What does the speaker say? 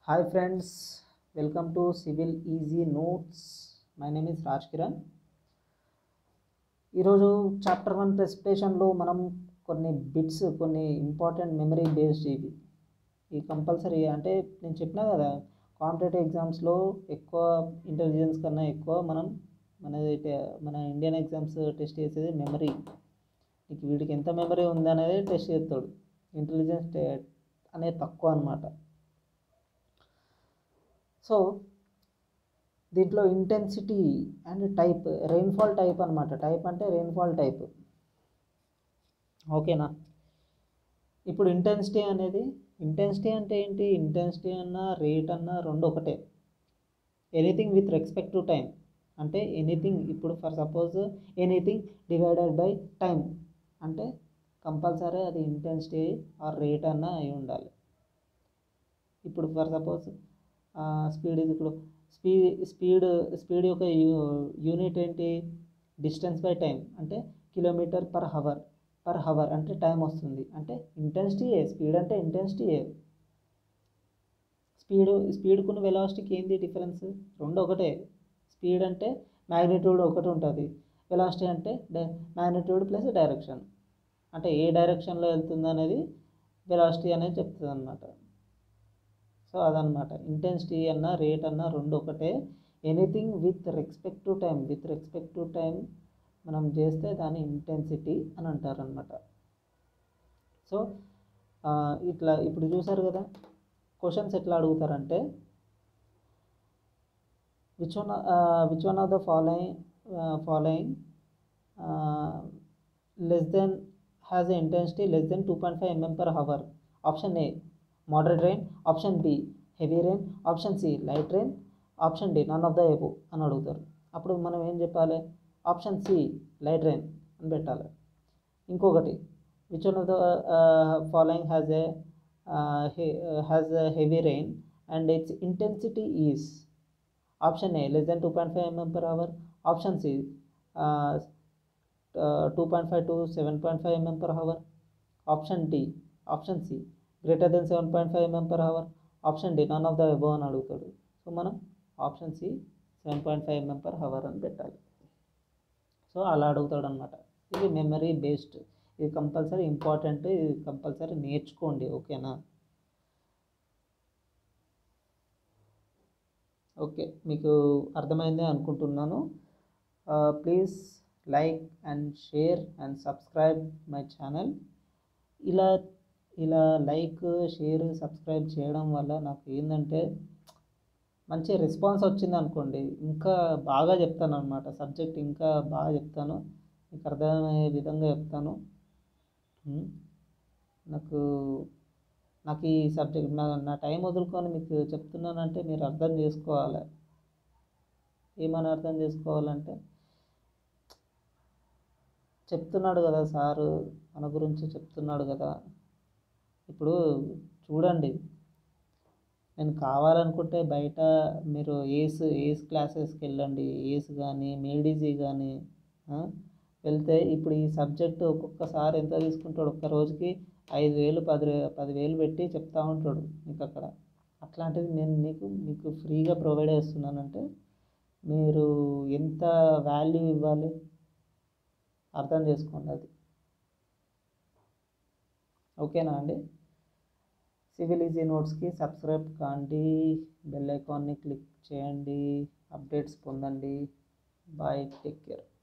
Hi friends, welcome to Civil Easy Notes. My name is Raj Kiran. ఈరోజు chapter 1 ప్రెజెంటేషన్లో మనం కొన్ని bits, కొన్ని ఇంపార్టెంట్ మెమరీ బేస్డ్ ఈ కంపల్సరీ అంటే నేను చెప్పినా కదా, కాంపిటేటివ్ ఎగ్జామ్స్లో ఎక్కువ ఇంటెలిజెన్స్ కన్నా ఎక్కువ మన ఇండియన్ ఎగ్జామ్స్ టెస్ట్ చేసేది మెమరీ. నీకు వీడికి ఎంత మెమరీ ఉందనేది టెస్ట్ చేస్తాడు. ఇంటెలిజెన్స్ అనేది తక్కువ అనమాట. సో దీంట్లో intensity and type, rainfall type అనమాట. టైప్ అంటే రెయిన్ఫాల్ టైప్, ఓకేనా. ఇప్పుడు ఇంటెన్సిటీ అంటే ఏంటి? ఇంటెన్సిటీ అన్నా రేట్ అన్నా రెండు ఒకటే. Anything with respect to time అంటే ఎనీథింగ్. ఇప్పుడు for suppose anything divided by time అంటే కంపల్సరీ అది ఇంటెన్సిటీ ఆర్ రేట్ అన్నా అయి ఉండాలి. ఇప్పుడు ఫర్ సపోజ్ స్పీడ్ ఇది. ఇప్పుడు స్పీడ్ యొక్క యూనిట్ ఏంటి? డిస్టెన్స్ బై టైం అంటే కిలోమీటర్ పర్ హవర్ అంటే టైం వస్తుంది. అంటే ఇంటెన్సిటీయే, స్పీడ్ అంటే ఇంటెన్సిటీయే. స్పీడ్కున్న వెలాసిటీకి ఏంది డిఫరెన్స్? రెండు ఒకటే. స్పీడ్ అంటే మ్యాగ్నిట్యూడ్ ఒకటి ఉంటుంది, వెలాసిటీ అంటే మ్యాగ్నిట్యూడ్ ప్లస్ డైరెక్షన్. అంటే ఏ డైరెక్షన్లో వెళ్తుంది అనేది వెలాసిటీ అనేది చెప్తుంది అనమాట. సో అదనమాట. ఇంటెన్సిటీ అన్నా రేట్ అన్నా రెండు ఒకటే. Anything with respect to time మనం చేస్తే దాన్ని ఇంటెన్సిటీ అని అంటారు అనమాట. సో ఇట్లా ఇప్పుడు చూసారు కదా, క్వశ్చన్స్ ఎట్లా అడుగుతారంటే which one of the following less than has a intensity less than 2.5 mm/h. Option A moderate rain, option B heavy rain, option C light rain, option D none of the above అని అడుగుతారు. అప్పుడు మనం ఏం చెప్పాలి? Option C light rain అని పెట్టాలి. ఇంకొకటి, which one of the following has a heavy rain and its intensity is option A less than 2.5 mm/h, option C 2.5 to 7.5 mm/h, option C greater than 7.5 mm/h, option D none of the above అని అడుగుతాడు. So మనం option C 7.5 mm/h అని పెట్టాలి. So అలా అడుగుతాడు అనమాట. ఇది memory based. ఇది కంపల్సరీ ఇంపార్టెంట్, ఇది కంపల్సరీ నేర్చుకోండి, ఓకేనా. ఓకే, మీకు అర్థమైందే అనుకుంటున్నాను. Please like and share and subscribe my channel. ఇలా లైక్, షేర్, సబ్స్క్రైబ్ చేయడం వల్ల నాకు ఏంటంటే మంచి రెస్పాన్స్ వచ్చింది అనుకోండి, ఇంకా బాగా చెప్తాను అనమాట. సబ్జెక్ట్ ఇంకా బాగా చెప్తాను, మీకు అర్థమయ్యే విధంగా చెప్తాను. నాకు ఈ సబ్జెక్ట్ నా టైం వదులుకొని మీకు చెప్తున్నానంటే మీరు అర్థం చేసుకోవాలి. ఏమని అర్థం చేసుకోవాలంటే, చెప్తున్నాడు కదా సారు, మన గురించి చెప్తున్నాడు కదా. ఇప్పుడు చూడండి, నేను కావాలనుకుంటే బయట మీరు ఏస్ క్లాసెస్కి వెళ్ళండి, ఏస్ కానీ మేడీజీ కానీ వెళ్తే ఇప్పుడు ఈ సబ్జెక్టు ఒక్కొక్కసారి ఎంత తీసుకుంటాడు? ఒక్క రోజుకి 5,000 10,000 పెట్టి చెప్తా ఉంటాడు మీకు అక్కడ. అట్లాంటిది నేను మీకు ఫ్రీగా ప్రొవైడ్ చేస్తున్నానంటే మీరు ఎంత వాల్యూ ఇవ్వాలి అర్థం చేసుకోండి. అది ఓకేనా అండి. సివిల్ ఈజీ నోట్స్కి సబ్స్క్రైబ్ కాండి, బెల్ ఐకాన్ని క్లిక్ చేయండి, అప్డేట్స్ పొందండి. Bye, take care.